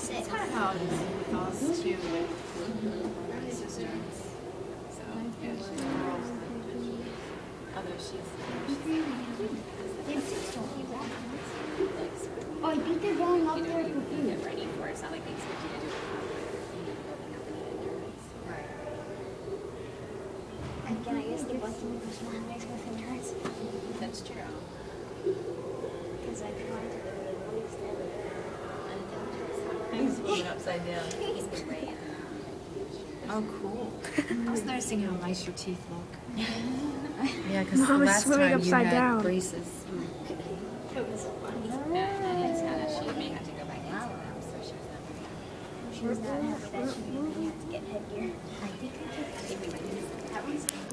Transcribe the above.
It's kind of how it is with us too, with my sister. So, yeah, she's a girl. Although she's Oh, I think they're going up there for You food. get ready for it. It's not like they expect you to do it building up an endurance. right. Again, I guess the bucket was not nice with endurance. That's true. Because I tried to do it always Things moving upside down. He's been way in. Oh, cool. I was noticing how nice your teeth look. Yeah, because the Mom is last swimming time you upside had down. braces. It was funny. And it's kind of, she may have to go back into them, so she was not very She was not happy that she had to get headgear. I think we might do this. That was